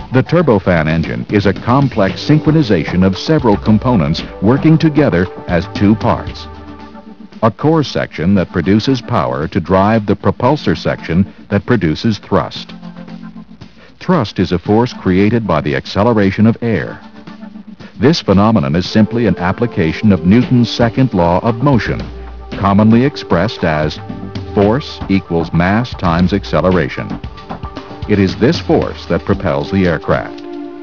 The turbofan engine is a complex synchronization of several components working together as two parts. A core section that produces power to drive the propulsor section that produces thrust. Thrust is a force created by the acceleration of air. This phenomenon is simply an application of Newton's second law of motion, commonly expressed as force equals mass times acceleration. It is this force that propels the aircraft.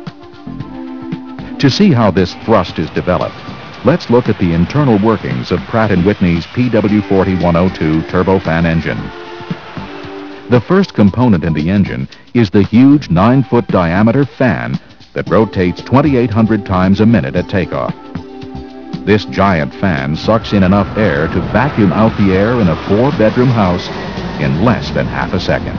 To see how this thrust is developed, let's look at the internal workings of Pratt & Whitney's PW40-102 turbofan engine. The first component in the engine is the huge 9-foot diameter fan that rotates 2,800 times a minute at takeoff. This giant fan sucks in enough air to vacuum out the air in a 4-bedroom house in less than half a second.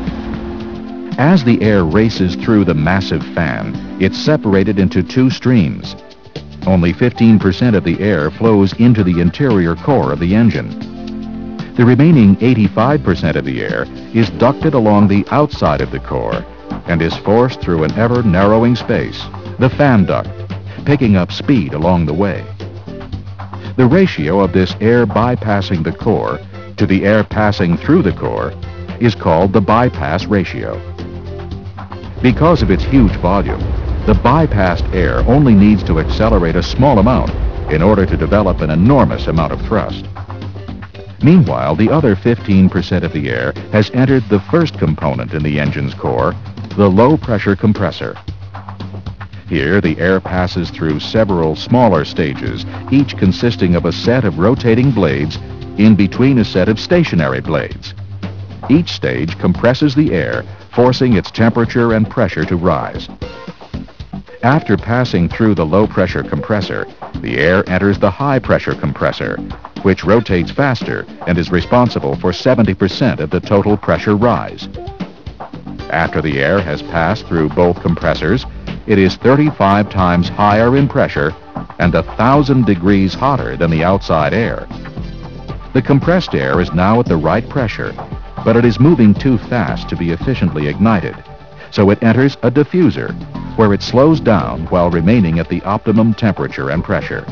As the air races through the massive fan, it's separated into two streams. Only 15% of the air flows into the interior core of the engine. The remaining 85% of the air is ducted along the outside of the core and is forced through an ever-narrowing space, the fan duct, picking up speed along the way. The ratio of this air bypassing the core to the air passing through the core is called the bypass ratio. Because of its huge volume, the bypassed air only needs to accelerate a small amount in order to develop an enormous amount of thrust. Meanwhile, the other 15% of the air has entered the first component in the engine's core, the low-pressure compressor. Here, the air passes through several smaller stages, each consisting of a set of rotating blades in between a set of stationary blades. Each stage compresses the air, forcing its temperature and pressure to rise. After passing through the low-pressure compressor, the air enters the high-pressure compressor, which rotates faster and is responsible for 70% of the total pressure rise. After the air has passed through both compressors, it is 35 times higher in pressure and 1,000 degrees hotter than the outside air. The compressed air is now at the right pressure, but it is moving too fast to be efficiently ignited, so it enters a diffuser, where it slows down while remaining at the optimum temperature and pressure.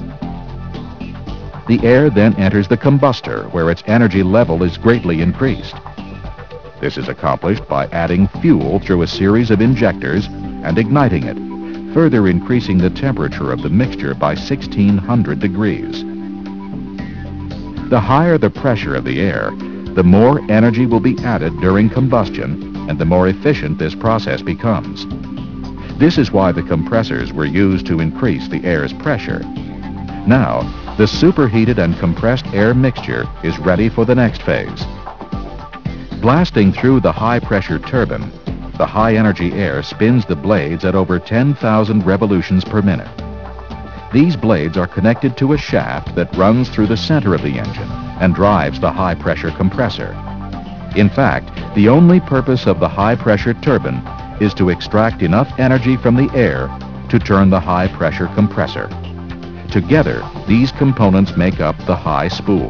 The air then enters the combustor, where its energy level is greatly increased. This is accomplished by adding fuel through a series of injectors and igniting it, further increasing the temperature of the mixture by 1,600 degrees. The higher the pressure of the air, the more energy will be added during combustion, and the more efficient this process becomes. This is why the compressors were used to increase the air's pressure. Now, the superheated and compressed air mixture is ready for the next phase. Blasting through the high-pressure turbine, the high-energy air spins the blades at over 10,000 revolutions per minute. These blades are connected to a shaft that runs through the center of the engine and drives the high-pressure compressor. In fact, the only purpose of the high-pressure turbine is to extract enough energy from the air to turn the high-pressure compressor. Together, these components make up the high spool.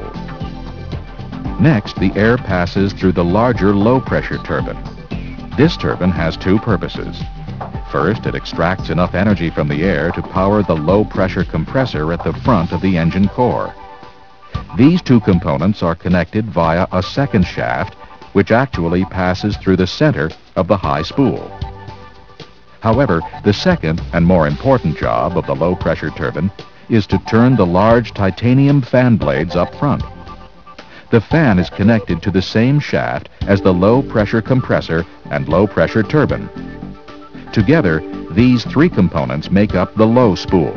Next, the air passes through the larger low-pressure turbine. This turbine has two purposes. First, it extracts enough energy from the air to power the low-pressure compressor at the front of the engine core. These two components are connected via a second shaft, which actually passes through the center of the high spool. However, the second and more important job of the low-pressure turbine is to turn the large titanium fan blades up front. The fan is connected to the same shaft as the low-pressure compressor and low-pressure turbine. Together, these three components make up the low spool.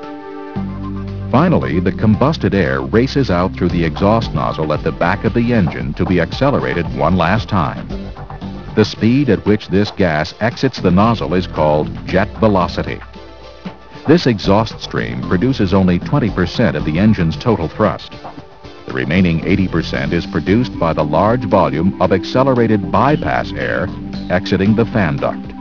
Finally, the combusted air races out through the exhaust nozzle at the back of the engine to be accelerated one last time. The speed at which this gas exits the nozzle is called jet velocity. This exhaust stream produces only 20% of the engine's total thrust. The remaining 80% is produced by the large volume of accelerated bypass air exiting the fan duct.